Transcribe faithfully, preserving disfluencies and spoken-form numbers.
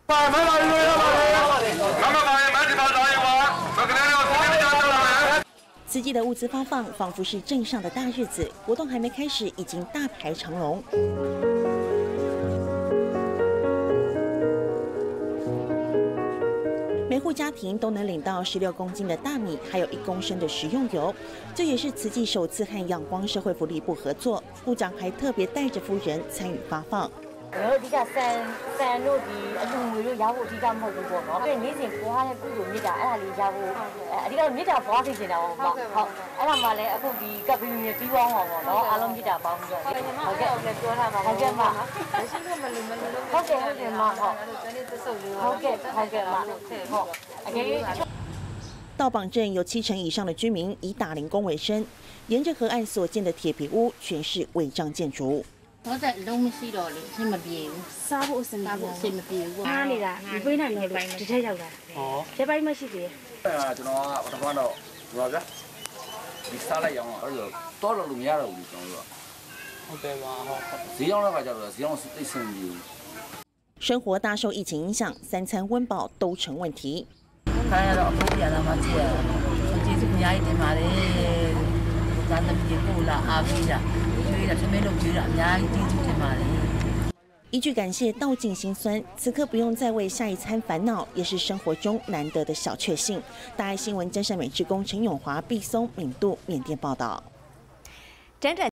慈济的物资发放仿佛是镇上的大日子，活动还没开始，已经大排长龙。每户家庭都能领到十六公斤的大米，还有一公升的食用油。这也是慈济首次和阳光社会福利部合作，部长还特别带着夫人参与发放。 我哋家生生嗰啲一種會都有啲咁好嘅喎，我跟住以前播喺嗰度咪就အဲ့ဒါလေး有誒呢個咪就播先前啊，ဟုတ်ဟုတ်အဲ့ဒါမှလည်းအခုဒီကပ်ပြီးပြီးပေါင်းပါပေါ့နော်အားလုံးမြစ်တာပေါင်းပြီးတော့ဟုတ်ကဲ့ဟုတ်ကဲ့ပြောထားပါဟုတ်ကဲ့မမရှိဘူးမလို့မလို့ဟုတ်ကဲ့ဟုတ်ကဲ့မဟုတ်ဟုတ်ကဲ့ဟုတ်ကဲ့မဟုတ်အကယ်道榜镇有七成以上的居民以打零工为生，沿着河岸所建的铁皮屋全是违章建筑。 我就လုံးမရှိတော့လေအဆင်မပြေဘူးစားဖို့အဆင်စားဖို့အဆင်မပြေဘူးအားနေတာဒီပိနိုင်နေလို့ဒီထက်ရောက်တာဟောဒီပိုင်းမရှိသေးဘူးအဲကျွန်တော်ကပထမတော့ဟိုပါဗျာဒီစားလိုက်အောင်အဲ့လိုတော့လို့မရတော့ဘူးကျွန်တော်တို့ဟုတ်တယ်ပါဟောဈေးရောက်တဲ့ခါကျတော့ဈေးရောက်သိစင်ပြီ生活大受疫情影响，三餐温饱都成问题。 看ရတော့အခုပြန်လာမှကြည့်ရကျေးဇူးအများကြီးတင်ပါတယ်။သာသမီကိုလာအားပေးတာကျွေးတာသမီးတို့ကျွေးတာအများကြီးကျေးဇူးတင်ပါတယ်။一句感谢道尽心酸，此刻不用再为下一餐烦恼，也是生活中难得的小确幸。大爱新闻真善美志工陈永华、毕松、敏度缅甸报道。 辗转。